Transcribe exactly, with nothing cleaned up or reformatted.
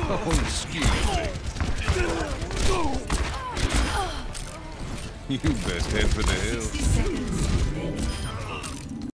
Oh, excuse me. You best head for the hill. sixty seconds remaining.